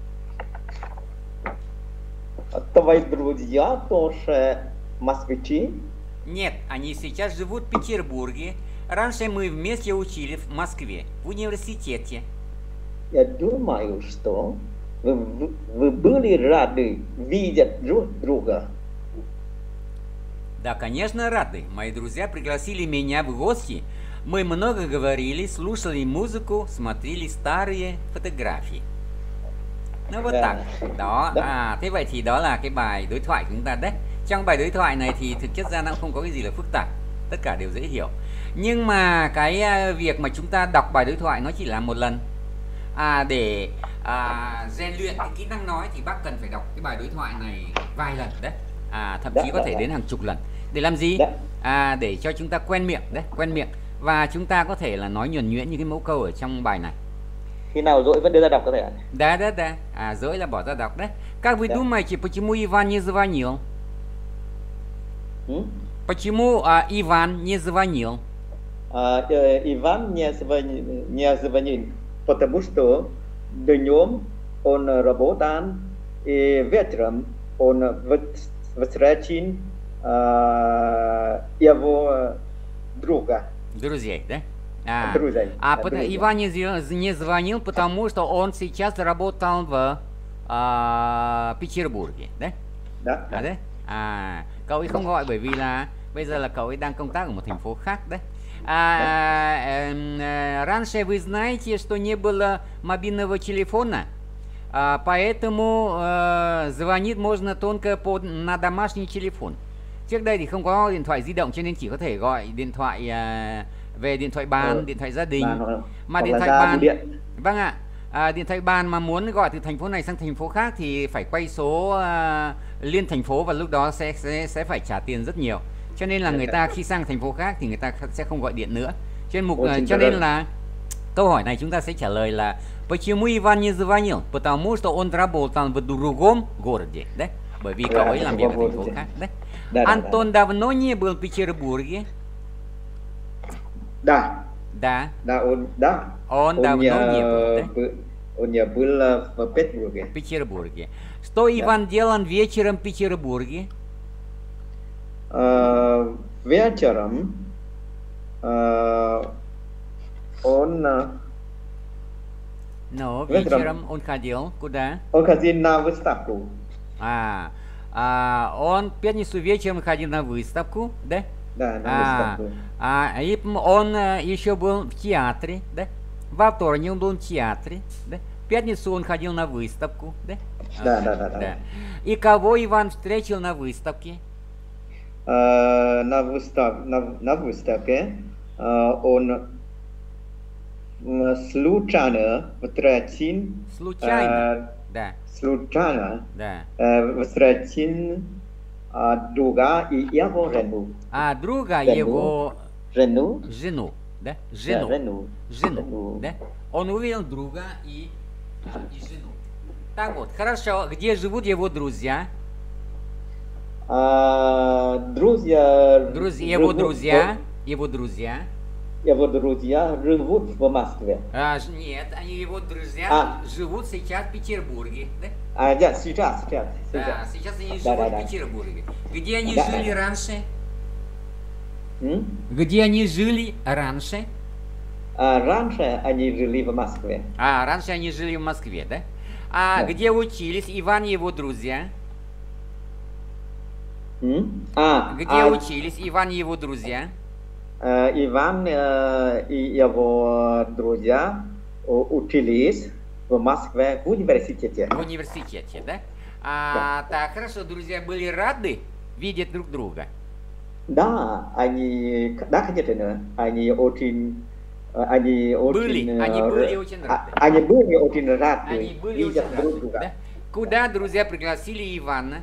Твои друзья тоже москвичи? Нет, они сейчас живут в Петербурге. Раньше мы вместе учились в Москве, в университете. Я думаю, что вы, вы, вы были рады видеть друг друга. Да, конечно, рады. Мои друзья пригласили меня в гости. Мы много говорили, слушали музыку, смотрели старые фотографии. Nó vẫn tặng đó. À, thế vậy thì đó là cái bài đối thoại của chúng ta đấy. Trong bài đối thoại này thì thực chất ra nó không có cái gì là phức tạp, tất cả đều dễ hiểu. Nhưng mà cái việc mà chúng ta đọc bài đối thoại nó chỉ là một lần. À, để à, rèn luyện cái kỹ năng nói thì bác cần phải đọc cái bài đối thoại này vài lần đấy. À, thậm chí có thể đến hàng chục lần. Để làm gì? À, để cho chúng ta quen miệng đấy, quen miệng và chúng ta có thể là nói nhuần nhuyễn như cái mẫu câu ở trong bài này. Khi nào dỗi vẫn đưa ra đọc có thể ạ? Да, да, да. А, dỗi là bỏ ra đọc đấy. Как вы думаете, почему Иван не звонил? Почему а, Иван не звонил? А, э, Иван не звонил, не звонил, потому что днем он работал, и вечером он встретил а, его друга. Друзей, да? А, друзей. А да, потому, Иван не, не звонил, потому что он сейчас работал в а, Петербурге, да? Да. À, đấy. À, cậu ấy không gọi bởi vì là bây giờ là cậu ấy đang công tác ở một thành phố khác đấy. А, э, э, раньше вы знаете, что не было мобильного телефона, а, поэтому э, звонить можно только по, на домашний телефон. Trước đây thì không có điện thoại di động cho nên chỉ có thể gọi điện thoại uh, về điện thoại bàn, ừ. điện thoại gia đình. Bàn, mà điện thoại bàn, điện. Vâng ạ, à, điện thoại bàn mà muốn gọi từ thành phố này sang thành phố khác thì phải quay số uh, liên thành phố và lúc đó sẽ, sẽ sẽ phải trả tiền rất nhiều. Cho nên là người ta khi sang thành phố khác thì người ta sẽ không gọi điện nữa. Cho nên mục uh, cho nên là câu hỏi này chúng ta sẽ trả lời là почему Иван не звонил? Потому что он работал в другом городе, да? Bởi vì cậu ấy làm việc ở thành phố khác, đấy. Антон давно не был в Петербурге. Да. Да. Да, он, да. Он, он давно не, не был, да? Был, он не был в Петербурге. В Петербурге. Что да. Иван делал вечером в Петербурге? Uh, вечером uh, он... Ну, вечером он ходил куда? Он ходил на выставку. А, а он в пятницу вечером ходил на выставку, да? Да, на а, выставку. А, и он еще был в театре, да? Во вторник он был в театре, да? В пятницу он ходил на выставку, да? Да, а, да, да, да, да. И кого Иван встретил на выставке? Uh, на, выстав, на, на выставке uh, он случайно встретил... Случайно? Uh, да. Случайно да. uh, встретил uh, друга и его жену. А, друга жену. его... Жену? Жену, да? Жену. Да, жену. Жену, жену. да? Он увидел друга и, и жену. Так вот, хорошо. Где живут его друзья? А, друзья... Друзья, его друзья, в... его друзья. Его друзья живут в Москве. А, нет, они его друзья а. живут сейчас в Петербурге, да? А, да, сейчас, сейчас. Да, сейчас они да, живут да, в да. Петербурге. Где они да, жили да. раньше? М? Где они жили раньше? А, раньше они жили в Москве. А, раньше они жили в Москве, да? А да. где учились Иван и его друзья? М? А, где а... учились Иван и его друзья? Uh, Иван uh, и его друзья учились в Москве в университете. В университете, да? А, да. Так, хорошо, друзья были рады видеть друг друга? Да, они, да, конечно, они очень, они очень... Были, они были очень рады. Они были очень рады они были видеть очень друг рады, друга. Да? Куда друзья пригласили Ивана?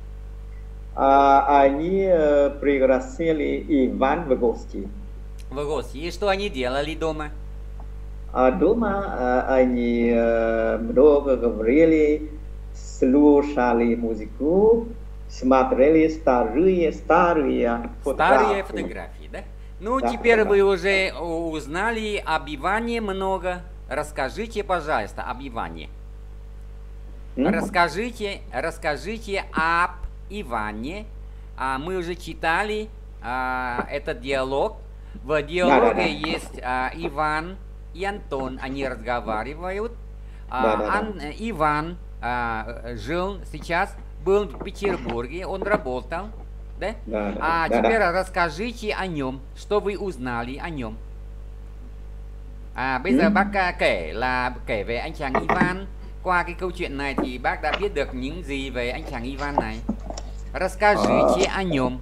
А, они uh, пригласили Иван в гости. В гости. И что они делали дома? А дома uh, они uh, много говорили, слушали музыку, смотрели старые, старые фотографии. Старые фотографии, да? Ну, да, теперь да, вы да. уже узнали об Иване много. Расскажите, пожалуйста, об Иване. М? Расскажите, расскажите об Иване. А, мы уже читали а, этот диалог. В диалоге да, да, да. есть а, Иван и Антон. Они разговаривают. А, Да, да, да. Ан, Иван а, жил сейчас, был в Петербурге, он работал. Да? Да, да, А да, теперь да. расскажите о нем, что вы узнали о нем. À, bây giờ Ừ. bác à, kể là kể về anh chàng Ivan. Qua cái câu chuyện này thì bác đã biết được những gì về anh chàng Ivan này. Расскажите о нем.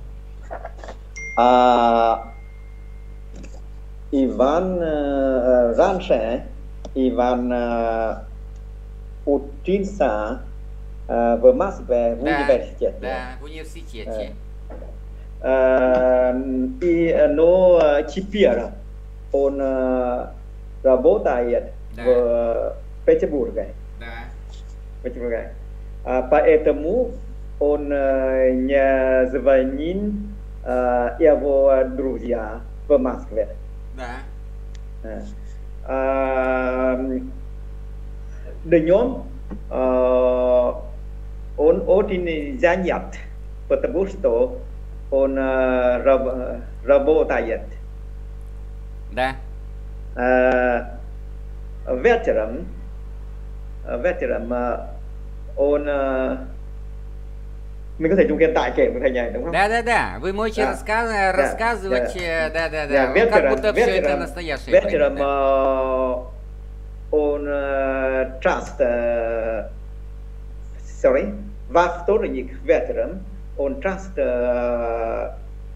А, Иван э, раньше Иван э, учился э, в Москве в Да, университете. да, в университете. Э, и, но теперь он э, работает Да. в Петербурге. Да. Петербурге. А, поэтому он э, не звонил э, его друзья в Москве. Да. Э, а, днем э, он очень занят, потому что он э, раб, работает. Да. Э, вечером, вечером э, он э, mình có thể dùng hiện tại kể một thành nhảy đúng không? Да, да, да. Вы можете Да. раска- Да, рассказывать. да. э, Да, да, да. Да, Вот вечером, как будто все это вечером, настоящее время. вечером Да. э, он э, часто, sorry, во вторник вечером он часто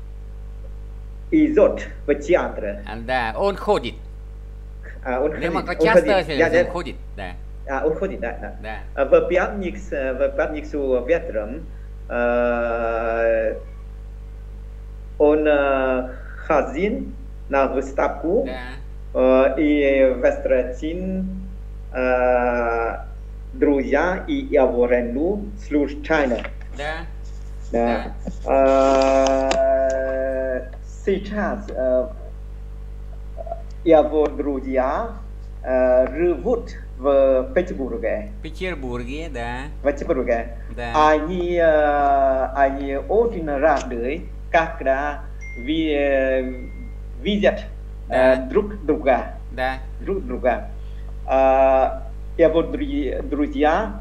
идет в театр. А, Да, он ходит. А, он Nếu mà ходит, có он часто ходит, thì да, là да. dùng ходит. Да. А, он ходит, да, да. Да. А В пятницу, в пятницу вечером э, он э, ходил на выставку Да. Э, И в Эстрачин друзья и его ренду случайно. Да. Да. Э, Сейчас э, его друзья э, живут в Петербурге. В Петербурге, да. В Петербурге. Да. Они, э, они очень рады, когда ви, э, видят э, Да. друг друга. Да. Друг друга. Э, Его дру- друзья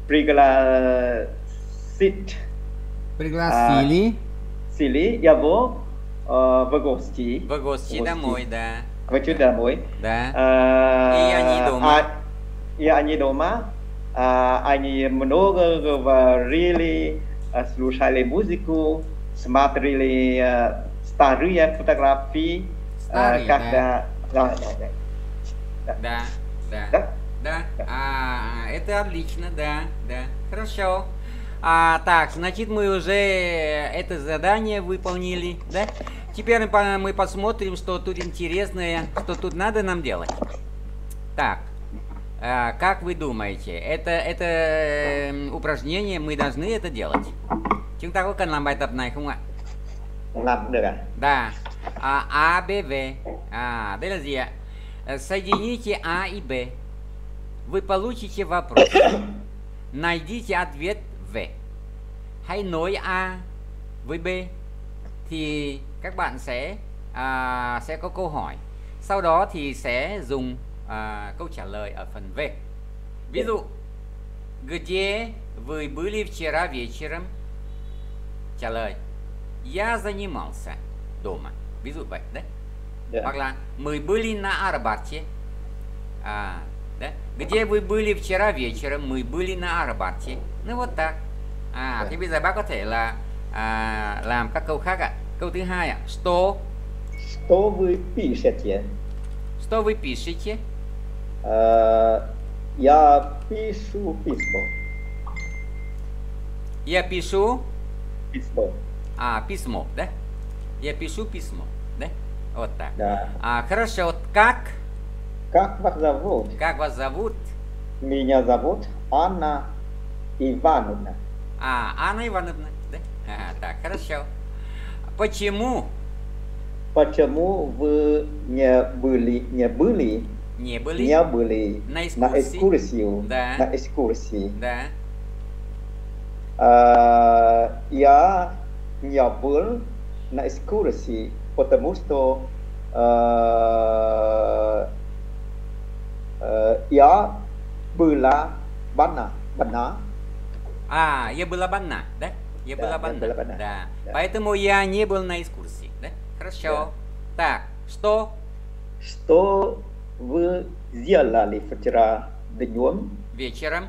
пригласит Пригласили сели его э, в гости. в гости домой, да. В гости домой. Да. Э, И они дома. а- И они дома. А, Они много говорили, э, слушали музыку, смотрели э, старые фотографии. э, Старые, Когда... Да, да, да. Да. Да. Да? Да. А, это отлично, да, да. Хорошо. А, так, значит, мы уже это задание выполнили, да? Теперь мы по- мы посмотрим, что тут интересное, что тут надо нам делать. Так, а, как вы думаете, это, это э, упражнение, мы должны это делать? Chúng ta có cần làm bài tập này không ạ? Làm được à? Да. А, А, Б, В. А, đây là gì ạ? Э, Соедините А и Б. Вы получите вопрос. Найдите ответ В. Hãy nối A với B. Thì các bạn sẽ à, sẽ có câu hỏi. Sau đó thì sẽ dùng à, câu trả lời ở phần V. Ví dụ, где вы были вчера вечером? Trả lời, я занимался дома. Ví dụ vậy đấy. Dạ. Hoặc là мы были на Арбате. А, да? Где вы были вчера вечером? Мы были на Арбате. Ну вот так. À, Dạ. thì bây giờ bác có thể là à, làm các câu khác ạ. Câu thứ hai ạ. Что? Что вы пишете? Что вы пишете? Э, Я пишу письмо. Я пишу Письмо. а, письмо, да? Я пишу письмо, да? Вот так. Да. А, хорошо. Как? Как вас зовут? Как вас зовут? Меня зовут Анна Ивановна. А, Анна Ивановна, да? А, так, хорошо. Почему Почему вы не были, не были, не были не были на на экскурсии? экскурсию? Да. На экскурсии. Да. Э, Я не был на экскурсии, потому что э, э, я была больна. больна. А, я была больна, да? Я Да, была я больна. была больна. Да. Да. Поэтому я не был на экскурсии, да? Хорошо. Так, что? Что вы сделали вчера днем? Вечером?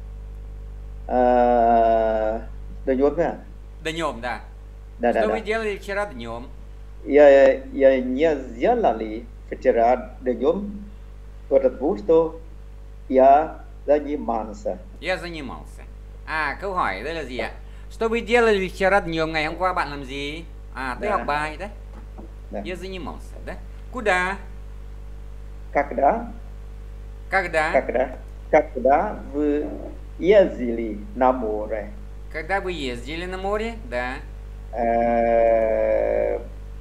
Э, Днем, да? Днем, да. Да, Что да, вы да. делали вчера днем? Я, я не сделали вчера днем, потому что я занимался. Я занимался. À, câu hỏi đây là gì ạ? Что вы делали вчера днем? Ngày hôm qua bạn làm gì? À, tôi Dạ. học bài đấy. Да. Я занимался, да? Куда? Когда, Когда? когда, когда вы ездили на море? Когда вы ездили на море? Да. Э,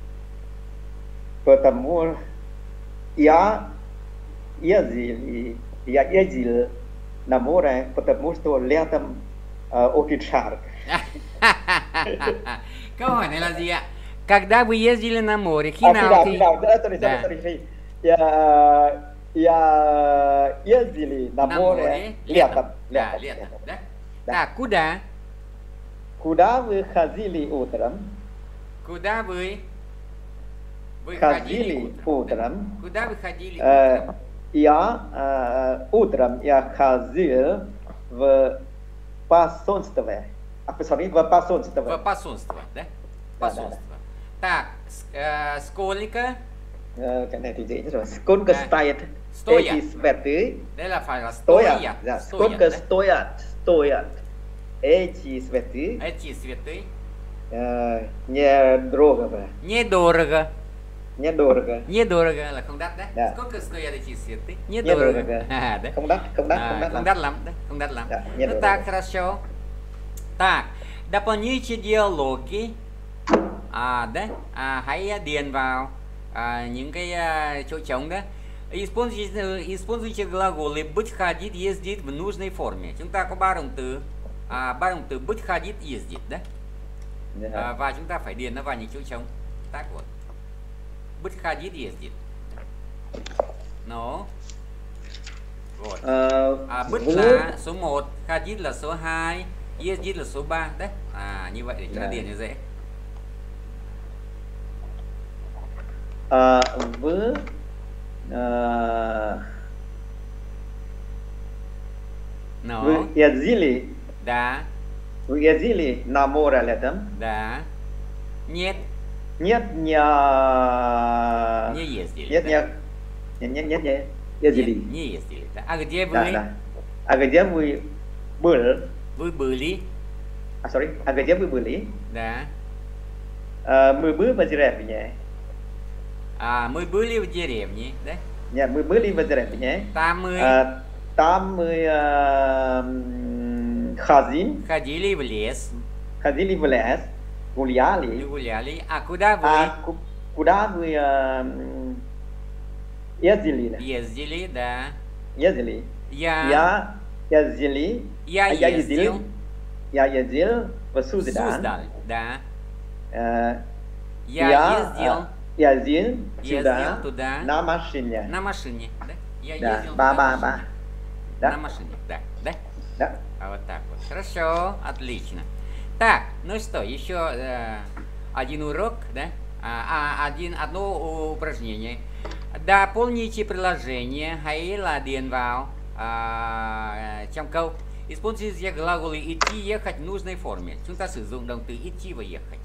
Потому я ездил, я ездил на море, потому что летом э, очень жарко. Câu hỏi này là gì ạ? Когда вы ездили на море? Khi À, khi nào nào, thì... khi nào, sorry, sorry, Dạ. sorry, sorry. Я, я ездили на На море море? летом. Да, летом, летом, летом. да? Да. Так, куда? Куда вы ходили утром? Куда вы... Вы Ходили утром? утром. Да. Куда вы ходили Э, утром? Я э, утром я ходил в посольство. А, посмотри, в посольство. В посольство, да? Да, да, Посольство. Так, с- э, сколько? Ờ, cái này thì dễ nhất rồi. Сколько Да. стоит Стоят. эти цветы? Đây là phải là Стоят. стоят. Да. Стоят, Сколько да? стоят? Стоят эти цветы? Эти цветы Э, недорого. недорого. Недорого. Недорого là không đắt đấy. Dạ. Сколько стоят эти цветы? Недорого. Недорого. А, да? Không đắt, không đắt, А, không đắt không lắm. đắt lắm, да? Không đắt lắm. Dạ, Ну недорого. так, хорошо. Так, дополняйте диалоги. À, đấy, à, hãy điền vào à, những cái à, chỗ trống đó. Используйте, используйте глаголы быть, ходить, ездить в нужной форме. Chúng ta có ba động từ, à, ba động từ быть, ходить, ездить, đấy. Dạ. À, và chúng ta phải điền nó vào những chỗ trống. Так вот. Быть, ходить, ездить. Nó. Вот. Ờ, À, быть với- là số một, ходить là số hai, ездить là số ba, đấy. À, như vậy để chúng ta Dạ. điền cho dễ. Ờ, với ờ, Nó. вы ездили, Да. вы ездили на море летом? Да. Нет, Нет, не, не ездили. нет, да. нет, нет, нет, нет, нет, ездили. Нет, не ездили. Да. А где вы? Да, да. А где вы были? Вы были? А, sorry, а где вы были? Да. Ờ, мы были в деревне. А, мы были в деревне, да? Нет, мы были в деревне. Там мы Ờ, там мы э, м, ходим, ходили в лес, ходили в лес, гуляли. гуляли. А куда вы А ку- куда вы э, м, ездили? да? ездили? Да. Ездили. Я, Я ездили. я а я ездил ездил. Я ездил в в Суздаль. Суздаль, да. Э, Я, ездил, э, ездил ездил сюда туда на машине. на машине, да? Я Да, ездил ба на ба машине. ба. Да. На машине, да, да. Да. А вот так вот. Хорошо, отлично. Так, ну что, еще э, один урок, да? А, а, один, одно упражнение. Дополните приложение, hãy là điền vào à, trong câu. Используйте глаголы идти, ехать в нужной форме. Chúng ta sử dụng động từ идти và ехать.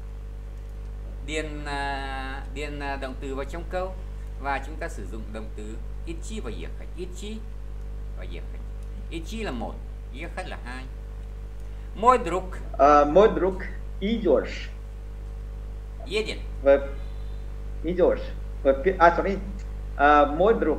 Điền à, điền à, động từ vào trong câu và chúng ta sử dụng động từ идти và ехать. Идти và ехать. Идти là một, ехать là hai. Мой друг Э, мой друг идешь. едет. В, идешь. В, пе- а, sorry. Э, мой друг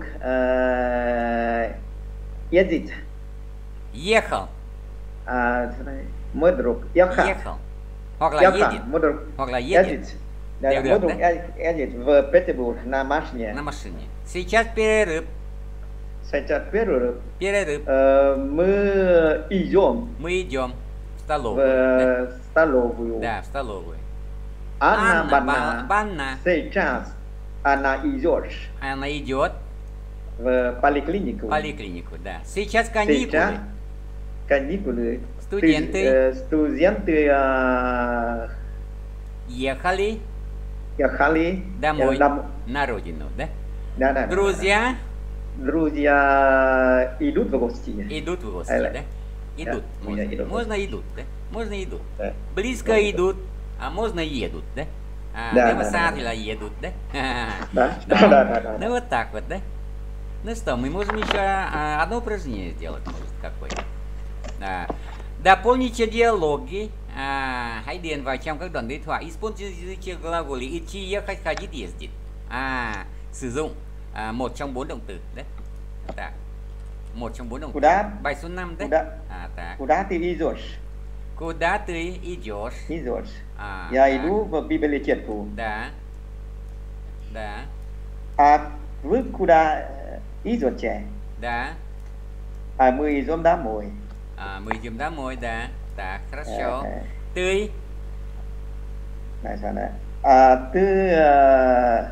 э, едет. Ехал, À, môi друг ехал. ехал. Hoặc là Ехал. едет, Мой друг hoặc là едет едет. Да, Đều да, được мой друг đấy. едет в Петербург на машине. на машине. Сейчас перерыв, Сейчас перерыв. перерыв. Э, мы идем Мы идем в в столовую. э, столовую. Да, в столовую. Анна Анна Банна. Ба- Банна, Сейчас она идет она идет в поликлинику. в поликлинику, да. Сейчас каникулы. Сейчас каникулы. Студенты. Ты, э, студенты э, Ехали ехали домой, э, дом- на родину, да? да, да, да, Друзья да. Друзья идут в гости. идут в гости, Э, да? Идут. у Можно, меня идут. можно идут, да? Можно идут. Да. Близко Да. идут, а можно едут, да? А, Да, nếu mà да, xa да, thì да. là едут, да? Да, Да. да, да, да, да. Ну вот так вот, да? Ну что, мы можем еще а, одно упражнение сделать, может, какое? À, дополните диалоги, à, hãy điền vào trong các đoạn đối thoại. Используйте глаголы идти, ехать, ходить, ездить. À, sử dụng à, một trong bốn động từ đấy. Так. Một trong bốn động từ. Куда? Bài số năm đấy. Куда? À, так. Куда ты идешь? Куда ты идешь? Идешь. À, Я так. иду в библиотеку. Да. Да. А вы куда э, идете? Да. А мы идем домой. À, мы идем домой, да. Так, хорошо. Э, э, Ты Наверное. А ты э,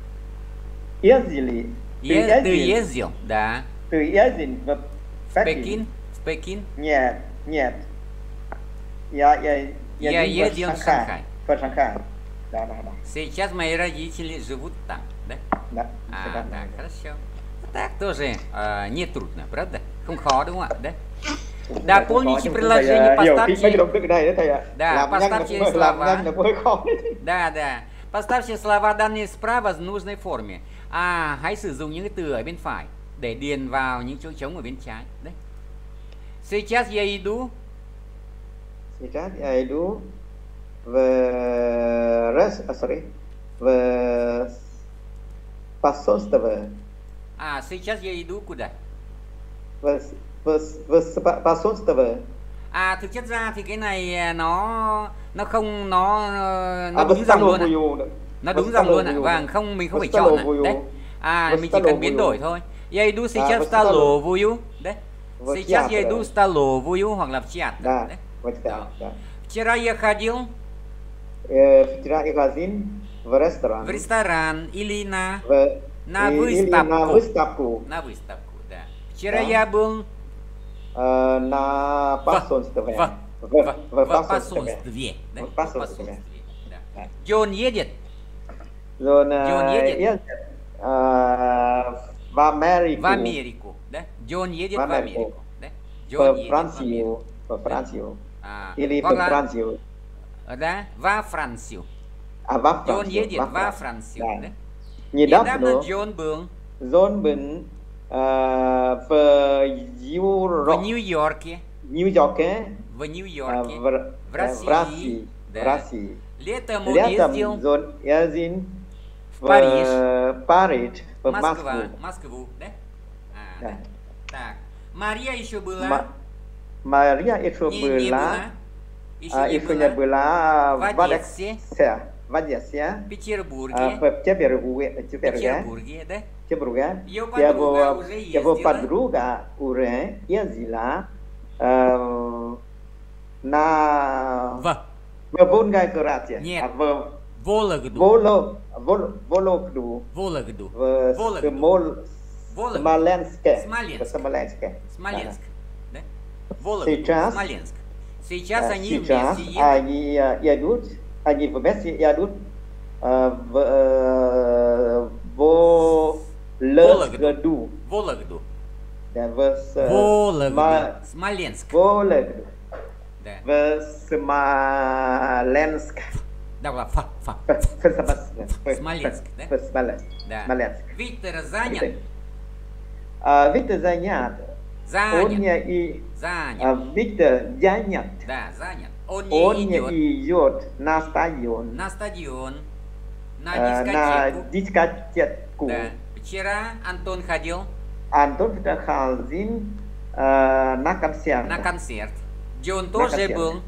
ездили? Ты е- ты ездил? ездил? Да. Ты ездил в В Пекин? Пекин? В Пекин? Нет, нет. Я, я, Я ездил в Шанхай. В Шанхай. Да, да, да. Сейчас мои родители живут там, да? Да, А, всегда так, так. хорошо. Так тоже а, не трудно, правда? Không khó đúng không ạ? Да? Cũng Đã không полните có, nhưng приложение, thầy, hiểu поставьте- cái mấy cái động từ cái này đấy thầy ạ. Да, làm nhanh là поставьте cũng làm слова. nhanh là cũng hơi khó đấy. Да, да. Поставьте слова данные справа в нужной форме. À, hãy sử dụng những cái từ ở bên phải để điền vào những chỗ trống ở bên trái. Đấy. Сейчас я иду Сейчас я иду в рес, а, sorry, в Пасонствовать. À, сейчас я иду куда? Пасонствовать. À, thực chất ra thì cái này nó nó không nó nó À, đúng dòng luôn ạ. Vuyu. Nó đúng dòng luôn ạ. Vâng, không mình không phải chọn ạ. Đấy. À, mình chỉ cần biến đổi thôi. Я иду сейчас в столовую, да? Сейчас я иду в столовую hoặc là в театр. Да, Да? в театр, да. Вчера я ходил Вчера я ходил в ресторан. в ресторан или на В- на и- или выставку. на выставку. На выставку, да. Вчера Да. я был Э, на пасонстве. в, В, в, в в пасонстве. посольстве. Да? В В посольстве. посольстве, да. Да. Где он едет? Rồi Где он едет? едет э, в Америку. В Америку, да? Где он едет В в Америку. Америку, да? Где он В едет в Францию. Америку. В Францию. А, Или hoặc в là- Францию. да, во Францию. А во Где он Францию. едет во Францию, Да. да? Недавно Недавно где он был? John был э, в В Европе. Нью-Йорке. Нью-Йорке. В э, Нью-Йорке. в, В э, России. в России. Да. В России. Летом он Летом ездил John ездил в Париж. э, Париж, в в Москву. Москву. Москву, да? А, Да. да. Так. Мария еще была. Ма- Мария еще не, не была. была, Еще а, не еще не была. была В в Одессе. Одессе. В Одессе. В Петербурге. А, в Петербурге. В Петербурге. Петербурге, да? Петербурге. Ее подруга Его, уже его ездила. подруга уже ездила э, на В в Волгограде. Нет. А, в Вологду. Воло, Вол, Вологду. Вологду. В Вологду. Смол, Вологду. Смоленске. Смоленск. В Смоленске. Смоленск. Да? Вологду. Сейчас- Смоленск. Сейчас Да, они сейчас вместе едут. они э, едут, они вместе едут э, в э, Вологду. Вологду. Да, в с- Вологду. Сма- Смоленск. Вологду. Да. В Смоленск. Да, ладно, фа, фа. В- в Смоленск. В- Смоленск, да? В Смоленск. Да. Смоленск. Виктор занят. А, Виктор занят. Он Занят. не и Занят. а, Виктор занят. Да, занят. Он Он не не идет идет на стадион. на стадион, на э, на дискотеку. дискотеку. Да. Вчера Антон ходил Антон ходил э, на концерт. на концерт, где он На тоже концерт. был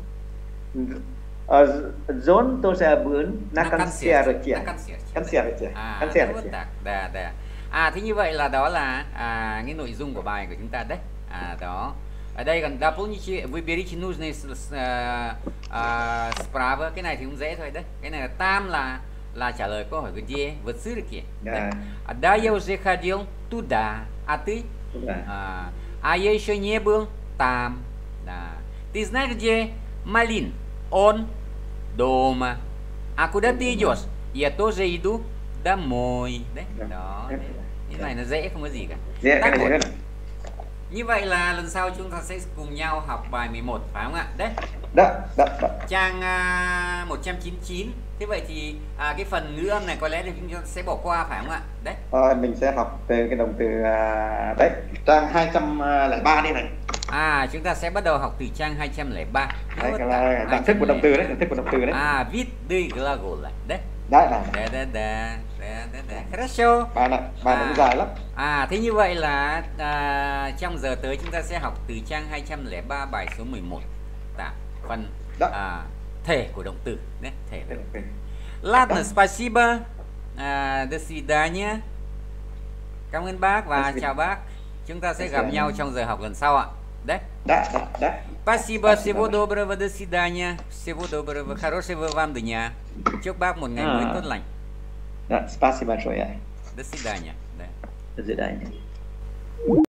Э, Джон тоже был на на концерте. концерте. На концерте. Концерте. À, Концерте. đúng так, да, да. À, thế như vậy là đó là à, cái nội dung của bài của chúng ta đấy. À, đó. Ở đây còn дополните, выберите нужные с- с- à, à, справа. Cái này thì cũng dễ thôi đấy. Cái này là tam là là trả lời câu hỏi của где в цирке. Да. А да, я уже ходил туда. А ты? Да. А, а я еще не был там. Да. Ты знаешь, где Малин? Он дома. А куда ты идешь? Я тоже иду домой. Đấy. Да. Đó. Да. Đấy. Như này nó dễ không có gì cả. Dễ, cái Tác này dễ một. hơn. Như vậy là lần sau chúng ta sẽ cùng nhau học bài mười một phải không ạ? Đấy. Đó, đó, đó. Trang à, một trăm chín mươi chín. Thế vậy thì à, cái phần ngữ âm này có lẽ thì chúng ta sẽ bỏ qua phải không ạ? Đấy. Ờ, mình sẽ học từ cái động từ à, đấy, trang hai trăm lẻ ba đi này. À, chúng ta sẽ bắt đầu học từ trang hai trăm lẻ ba. Đấy, cái là dạng thức của động từ đấy, dạng thức của động từ đấy. À, viết đi gлагол. Đấy. Đấy này. Да, да, да, да, да, да. Хорошо. Bài này, bài này À. cũng dài lắm. À, thế như vậy là à, trong giờ tới chúng ta sẽ học từ trang hai trăm lẻ ba bài số mười một. Tạ, phần Đó. à, thể của động từ. Đấy, thể của động từ. Đó. Ладно, спасибо. À, до свидания. Cảm ơn bác và До свид- chào bác. Chúng ta sẽ До gặp свидания. nhau trong giờ học lần sau ạ. Đấy. Да, да, да. Спасибо, Спасибо. всего доброго, до свидания. Всего доброго, хорошего вам дня. Chúc bác một ngày mới À. tốt lành. Да, спасибо большое. До свидания. Да. До свидания.